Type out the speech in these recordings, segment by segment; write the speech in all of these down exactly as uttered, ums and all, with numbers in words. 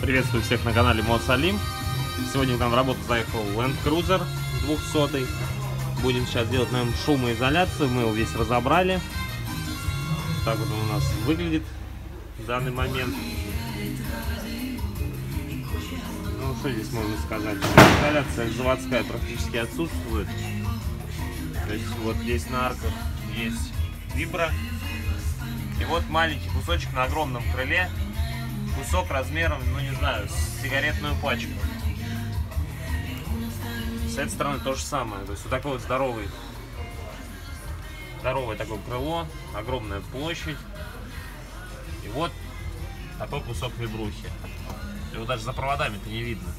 Приветствую всех на канале Мотосалим. Сегодня к нам в работу заехал Land Cruiser двухсотый. Будем сейчас делать на нем шумоизоляцию. Мы его весь разобрали. Так вот он у нас выглядит в данный момент. Ну что здесь можно сказать? Изоляция заводская практически отсутствует. То есть вот здесь на арках есть вибра. И вот маленький кусочек на огромном крыле. Кусок размером, ну не знаю, с сигаретную пачку. С этой стороны то же самое. То есть вот такой вот здоровый, здоровое такое крыло, огромная площадь. И вот такой кусок вибрухи. Его даже за проводами-то не видно.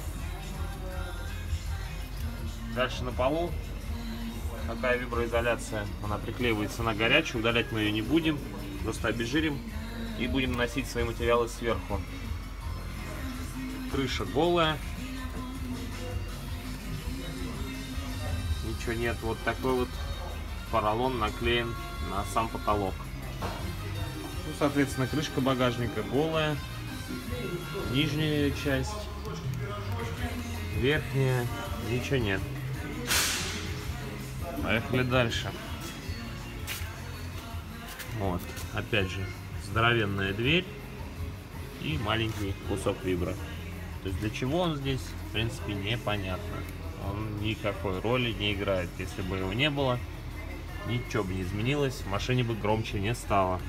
Дальше на полу такая виброизоляция. Она приклеивается на горячую. Удалять мы ее не будем. Просто обезжирим. И будем наносить свои материалы сверху. Крыша голая. Ничего нет. Вот такой вот поролон наклеен на сам потолок. Ну, соответственно, крышка багажника голая. Нижняя часть. Верхняя. Ничего нет. Поехали дальше. Вот. Опять же. Здоровенная дверь и маленький кусок вибра. То есть для чего он здесь, в принципе, непонятно. Он никакой роли не играет. Если бы его не было, ничего бы не изменилось, в машине бы громче не стало.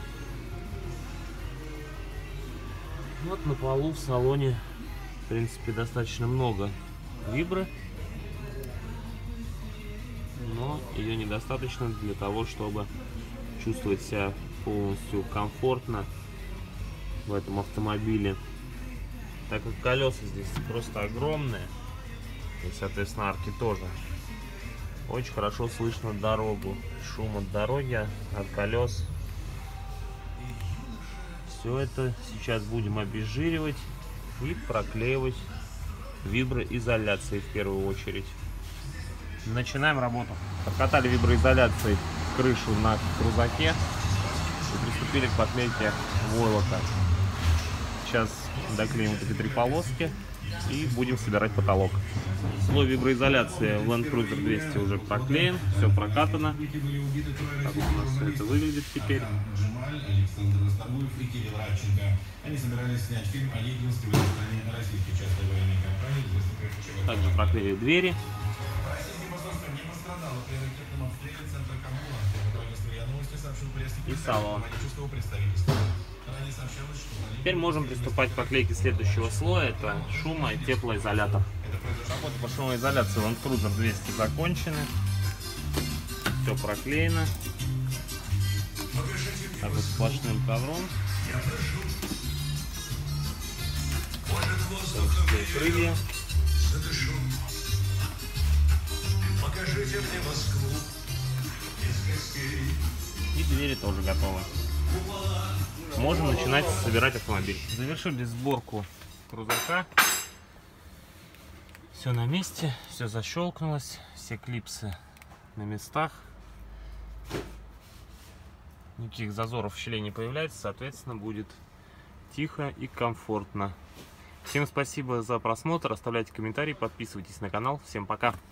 Вот на полу в салоне, в принципе, достаточно много вибры, но ее недостаточно для того, чтобы чувствовать себя полностью комфортно в этом автомобиле, так как колеса здесь просто огромные и, соответственно, арки тоже. Очень хорошо слышно дорогу, шум от дороги, от колес. Все это сейчас будем обезжиривать и проклеивать виброизоляцией в первую очередь. Начинаем работу. Подкатали виброизоляцией крышу на крузаке и приступили к поклейке войлока. Сейчас доклеим вот эти три полоски и будем собирать потолок. Слой виброизоляции в Land Cruiser двести уже проклеен, все прокатано. Так вот у нас все это выглядит теперь. Также проклеили двери. И салон. Теперь можем приступать к поклейке следующего слоя. Это шумо- и теплоизолятор. Работа по шумоизоляции Land Cruiser двести закончены. Все проклеено. Так вот сплошным ковром. Крылья. Покажите мне Москву. И двери тоже готовы. Можем начинать собирать автомобиль. Завершили сборку крузака. Все на месте, все защелкнулось, все клипсы на местах. Никаких зазоров, щелей не появляется, соответственно, будет тихо и комфортно. Всем спасибо за просмотр, оставляйте комментарии, подписывайтесь на канал. Всем пока!